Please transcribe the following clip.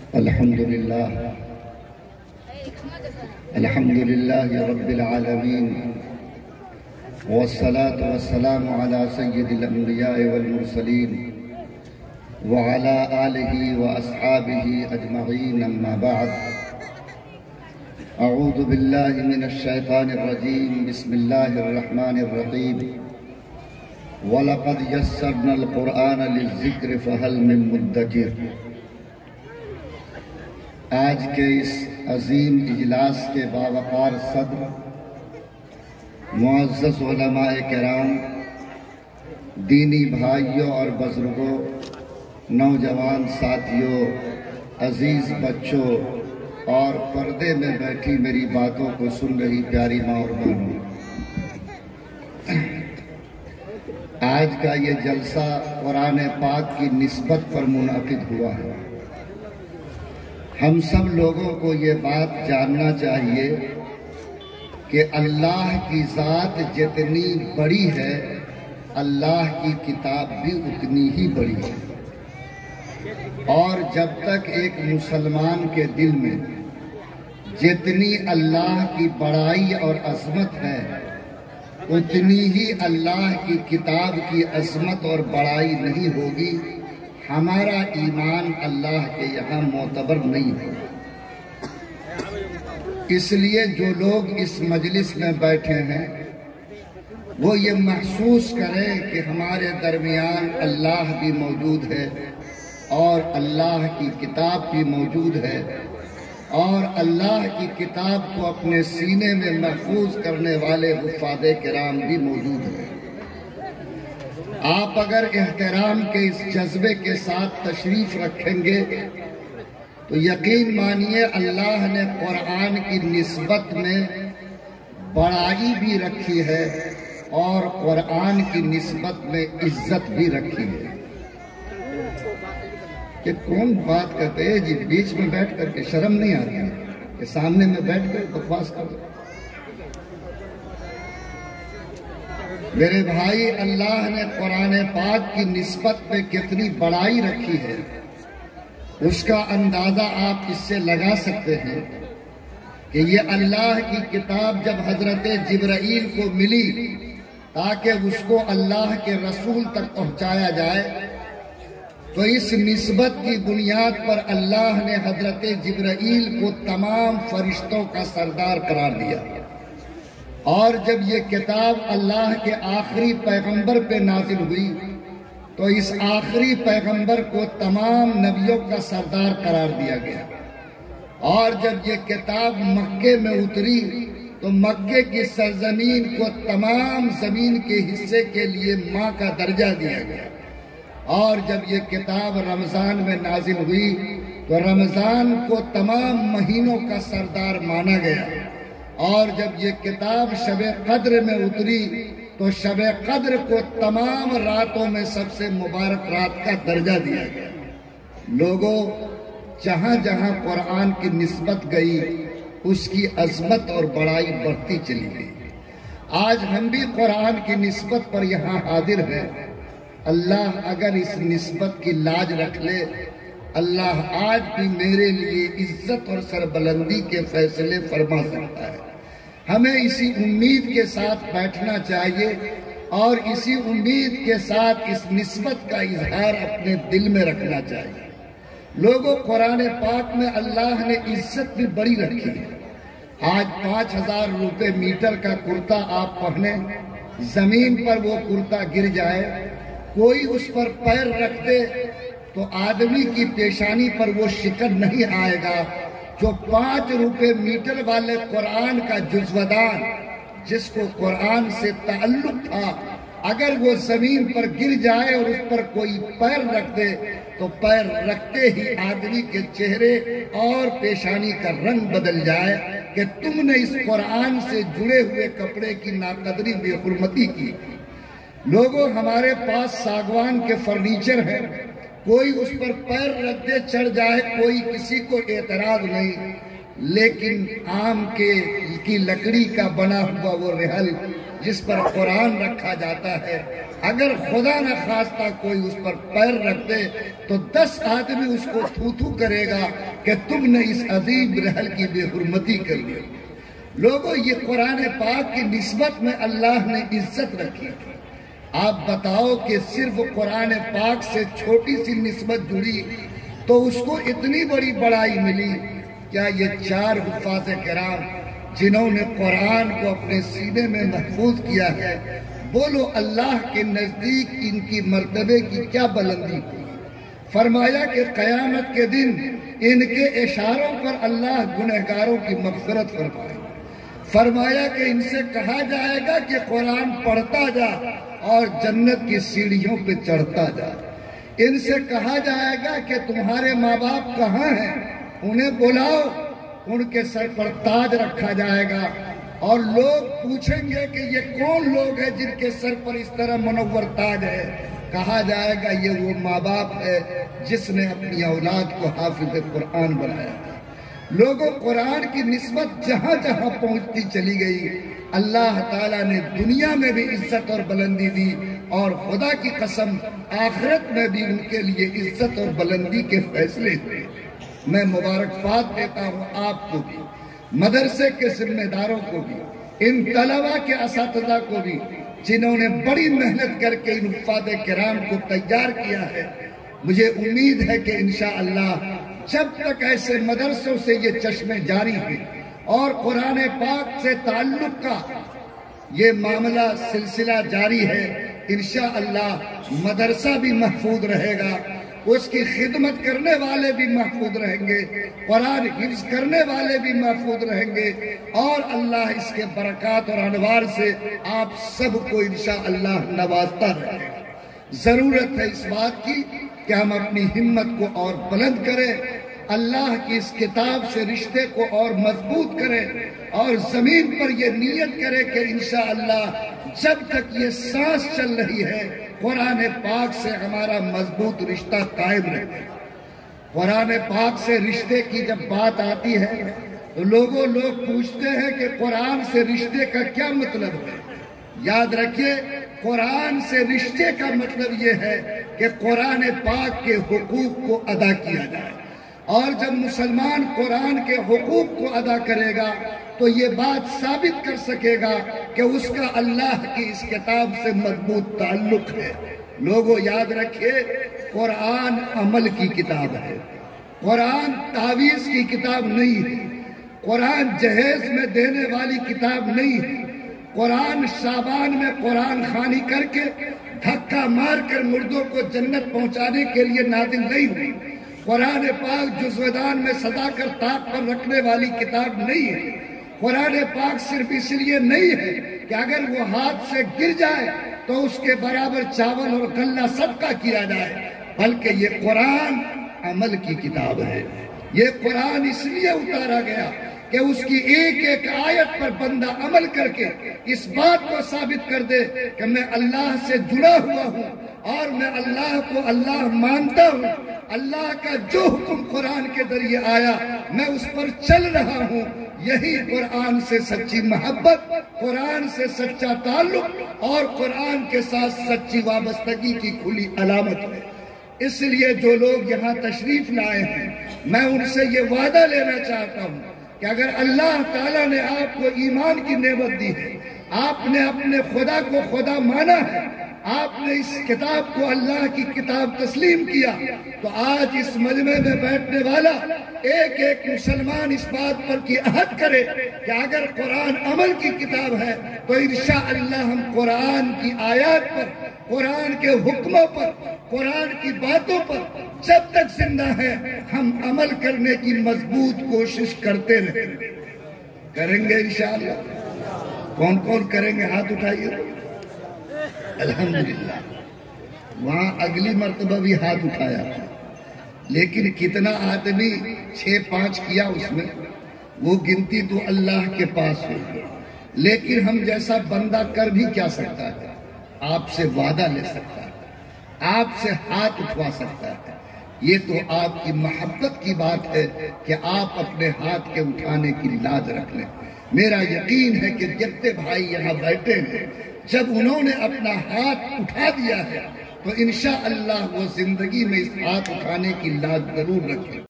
الحمد لله رب العالمين، والصلاة والسلام على سيد الأنبياء والمرسلين وعلى آله وأصحابه أجمعين، أما بعد. أعوذ بالله من الشيطان الرجيم. بسم الله الرحمن الرحيم. وَلَقَدْ يَسَّرْنَا الْقُرْآنَ لِلذِّكْرِ فَهَلْ مِن مُدَّكِرٍ. آج کے اس عظیم اجلاس کے باوقار صدر معزز علماء کرام، دینی بھائیوں اور بزرگوں، نوجوان ساتھیوں، عزیز بچوں اور پردے میں بیٹھی میری باتوں کو سن رہی پیاری ماں اور بہنوں، آج کا یہ جلسہ قرآن پاک کی نسبت پر منعقد ہوا ہے. ہم سب لوگوں کو یہ بات جاننا چاہیے کہ اللہ کی ذات جتنی بڑی ہے، اللہ کی کتاب بھی اتنی ہی بڑی ہے. اور جب تک ایک مسلمان کے دل میں جتنی اللہ کی بڑائی اور عظمت ہے، اتنی ہی اللہ کی کتاب کی عظمت اور بڑائی نہیں ہوگی، ہمارا ایمان اللہ کے یہاں معتبر نہیں ہے. اس لیے جو لوگ اس مجلس میں بیٹھے ہیں وہ یہ محسوس کریں کہ ہمارے درمیان اللہ بھی موجود ہے اور اللہ کی کتاب بھی موجود ہے، اور اللہ کی کتاب کو اپنے سینے میں محفوظ کرنے والے حفاظ کرام بھی موجود ہیں. آپ اگر احترام کے اس جذبے کے ساتھ تشریف رکھیں گے تو یقین مانیے اللہ نے قرآن کی نسبت میں بڑائی بھی رکھی ہے اور قرآن کی نسبت میں عزت بھی رکھی ہے. کہ کون بات کرتے ہیں جی بیچ میں بیٹھ کر کے شرم نہیں آتی کہ سامنے میں بیٹھ کر بکواس کر دیں. میرے بھائی، اللہ نے قرآن پاک کی نسبت میں کتنی بڑائی رکھی ہے، اس کا اندازہ آپ اس سے لگا سکتے ہیں کہ یہ اللہ کی کتاب جب حضرت جبرائیل کو ملی تاکہ اس کو اللہ کے رسول تک پہنچایا جائے، تو اس نسبت کی بنیاد پر اللہ نے حضرت جبرائیل کو تمام فرشتوں کا سردار قرار دیا. اور جب یہ کتاب اللہ کے آخری پیغمبر پہ نازل ہوئی تو اس آخری پیغمبر کو تمام نبیوں کا سردار قرار دیا گیا. اور جب یہ کتاب مکے میں اتری تو مکے کی سرزمین کو تمام زمین کے حصے کے لیے ماں کا درجہ دیا گیا. اور جب یہ کتاب رمضان میں نازل ہوئی تو رمضان کو تمام مہینوں کا سردار مانا گیا. اور جب یہ کتاب شب قدر میں اتری تو شب قدر کو تمام راتوں میں سب سے مبارک رات کا درجہ دیا گیا. لوگوں، جہاں جہاں قرآن کی نسبت گئی اس کی عظمت اور بڑائی بڑھتی چلی گئی. آج ہم بھی قرآن کی نسبت پر یہاں حاضر ہیں. اللہ اگر اس نسبت کی لاج رکھ لے، اللہ آج بھی میرے لیے عزت اور سربلندی کے فیصلے فرما سکتا ہے. ہمیں اسی امید کے ساتھ بیٹھنا چاہیے اور اسی امید کے ساتھ اس نسبت کا اظہار اپنے دل میں رکھنا چاہیے. لوگوں، قرآن پاک میں اللہ نے عزت بھی بڑی رکھی ہے. آج 5000 روپے میٹر کا کرتا آپ پہنے، زمین پر وہ کرتا گر جائے، کوئی اس پر پیر رکھ دے تو آدمی کی پیشانی پر وہ شکن نہیں آئے گا. جو 5 روپے میٹر والے قرآن کا جزودان، جس کو قرآن سے تعلق تھا، اگر وہ زمین پر گر جائے اور اس پر کوئی پیر رکھ دے تو پیر رکھتے ہی آدمی کے چہرے اور پیشانی کا رنگ بدل جائے کہ تم نے اس قرآن سے جڑے ہوئے کپڑے کی ناقدری بے حرمتی کی. لوگوں، ہمارے پاس ساگوان کے فرنیچر ہیں، کوئی اس پر پیر رکھ دے چڑھ جائے، کوئی کسی کو اعتراض نہیں، لیکن آم کی لکڑی کا بنا ہوا وہ رحل جس پر قرآن رکھا جاتا ہے، اگر خدا نہ خواستہ کوئی اس پر پیر رکھ دے تو 10 آدمی اس کو تھو تھو کرے گا کہ تم نے اس عظیم رحل کی بے حرمتی کر لی۔ لوگوں، یہ قرآن پاک کی نسبت میں اللہ نے عزت رکھی۔ آپ بتاؤ کہ صرف قرآن پاک سے چھوٹی سی نسبت جڑی تو اس کو اتنی بڑی بڑائی ملی۔ کیا یہ 4 حفاظ کرام جنہوں نے قرآن کو اپنے سینے میں محفوظ کیا ہے، بولو اللہ کے نزدیک ان کی مرتبے کی کیا بلندی ہوئی؟ فرمایا کہ قیامت کے دن ان کے اشاروں پر اللہ گنہگاروں کی مغفرت فرمائے۔ فرمایا کہ ان سے کہا جائے گا کہ قرآن پڑھتا جا اور جنت کی سیڑھیوں پہ چڑھتا جا۔ ان سے کہا جائے گا کہ تمہارے ماں باپ کہاں ہیں، انہیں بلاؤ، ان کے سر پر تاج رکھا جائے گا اور لوگ پوچھیں گے کہ یہ کون لوگ ہیں جن کے سر پر اس طرح منور تاج ہے؟ کہا جائے گا یہ وہ ماں باپ ہے جس نے اپنی اولاد کو حافظ قرآن بنایا۔ لوگوں، قرآن کی نسبت جہاں جہاں پہنچتی چلی گئی، اللہ تعالیٰ نے دنیا میں بھی عزت اور بلندی دی، اور خدا کی قسم آخرت میں بھی ان کے لیے عزت اور بلندی کے فیصلے ہوئے۔ میں مبارکباد دیتا ہوں آپ کو بھی، مدرسے کے ذمہ داروں کو بھی، ان طلباء کے اساتذہ کو بھی جنہوں نے بڑی محنت کر کے ان حفاظ کرام کو تیار کیا ہے۔ مجھے امید ہے کہ انشاءاللہ جب تک ایسے مدرسوں سے یہ چشمے جاری ہیں اور قرآن پاک سے تعلق کا یہ معاملہ سلسلہ جاری ہے، انشاءاللہ مدرسہ بھی محفوظ رہے گا، اس کی خدمت کرنے والے بھی محفوظ رہیں گے، قرآن حفظ کرنے والے بھی محفوظ رہیں گے، اور اللہ اس کے برکات اور انوار سے آپ سب کو انشاءاللہ نوازتا رہے گا۔ ضرورت ہے اس بات کی کہ ہم اپنی ہمت کو اور بلند کریں، اللہ کی اس کتاب سے رشتے کو اور مضبوط کریں، اور زمین پر یہ نیت کریں کہ انشاءاللہ جب تک یہ سانس چل رہی ہے قرآن پاک سے ہمارا مضبوط رشتہ قائم رہے۔ قرآن پاک سے رشتے کی جب بات آتی ہے تو لوگ پوچھتے ہیں کہ قرآن سے رشتے کا کیا مطلب ہے؟ یاد رکھیے، قرآن سے رشتے کا مطلب یہ ہے کہ قرآن پاک کے حقوق کو ادا کیا جائے، اور جب مسلمان قرآن کے حقوق کو ادا کرے گا تو یہ بات ثابت کر سکے گا کہ اس کا اللہ کی اس کتاب سے مضبوط تعلق ہے۔ لوگوں، یاد رکھیے، قرآن عمل کی کتاب ہے، قرآن تعویذ کی کتاب نہیں ہے، قرآن جہیز میں دینے والی کتاب نہیں ہے، قرآن شعبان میں قرآن خوانی کر کے دھکا مار کر مردوں کو جنت پہنچانے کے لیے نازل نہیں ہوئی، قرآن پاک جزودان میں سجا کر طاق پر رکھنے والی کتاب نہیں ہے، قرآن پاک صرف اس لیے نہیں ہے کہ اگر وہ ہاتھ سے گر جائے تو اس کے برابر چاول اور غلہ صدقہ کیا جائے، بلکہ یہ قرآن عمل کی کتاب ہے۔ یہ قرآن اس لیے اتارا گیا کہ اس کی ایک ایک آیت پر بندہ عمل کر کے اس بات کو ثابت کر دے کہ میں اللہ سے جڑا ہوا ہوں اور میں اللہ کو اللہ مانتا ہوں، اللہ کا جو حکم قرآن کے ذریعے آیا میں اس پر چل رہا ہوں۔ یہی قرآن سے سچی محبت، قرآن سے سچا تعلق اور قرآن کے ساتھ سچی وابستگی کی کھلی علامت ہے۔ اس لیے جو لوگ یہاں تشریف لائے ہیں، میں ان سے یہ وعدہ لینا چاہتا ہوں کہ اگر اللہ تعالیٰ نے آپ کو ایمان کی نعمت دی ہے، آپ نے اپنے خدا کو خدا مانا ہے، آپ نے اس کتاب کو اللہ کی کتاب تسلیم کیا، تو آج اس مجمع میں بیٹھنے والا ایک ایک مسلمان اس بات پر کی عہد کرے کہ اگر قرآن عمل کی کتاب ہے تو انشاءاللہ ہم قرآن کی آیات پر، قرآن کے حکموں پر، قرآن کی باتوں پر جب تک زندہ ہیں ہم عمل کرنے کی مضبوط کوشش کرتے رہیں گے۔ کریں گے انشاءاللہ؟ کون کون کریں گے؟ ہاتھ اٹھائیے۔ الحمدللہ، وہاں اگلی مرتبہ بھی ہاتھ اٹھایا تھا، لیکن کتنا آدمی 6-5 کیا اس میں، وہ گنتی تو اللہ کے پاس ہوگی، لیکن ہم جیسا بندہ کر بھی کیا سکتا ہے؟ آپ سے وعدہ لے سکتا ہے، آپ سے ہاتھ اٹھوا سکتا ہے۔ یہ تو آپ کی محبت کی بات ہے کہ آپ اپنے ہاتھ کے اٹھانے کی لاج رکھ لیں۔ میرا یقین ہے کہ جتنے بھائی یہاں بیٹھے ہیں، جب انہوں نے اپنا ہاتھ اٹھا دیا ہے تو انشاءاللہ وہ زندگی میں اس ہاتھ اٹھانے کی لاج ضرور رکھیں۔